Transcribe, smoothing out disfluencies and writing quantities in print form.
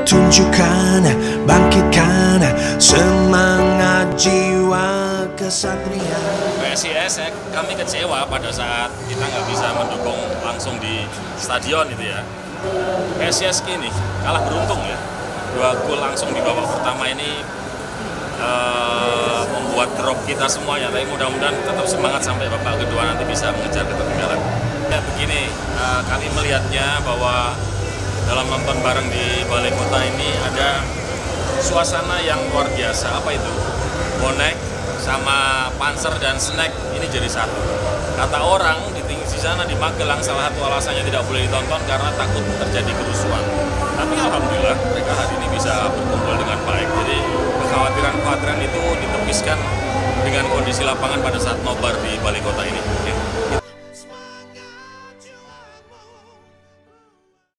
Tunjukkan, bangkitkan semangat jiwa kesatria. PSIS kami kecewa pada saat kita nggak bisa mendukung langsung di stadion itu ya. PSIS ini kalah beruntung ya. 2 gol langsung di babak pertama ini membuat drop kita semuanya. Tapi mudah-mudahan tetap semangat sampai babak kedua nanti bisa mengejar ketertinggalan. Ya begini, kami melihatnya bahwa dalam nonton bareng di Balai Kota ini ada suasana yang luar biasa. Apa itu? Bonek sama Panser dan Snack ini jadi satu. Kata orang di sana di Magelang salah satu alasannya tidak boleh ditonton karena takut terjadi kerusuhan. Tapi alhamdulillah mereka hari ini bisa berkumpul dengan baik. Jadi kekhawatiran itu ditepiskan dengan kondisi lapangan pada saat nobar di Balai Kota ini.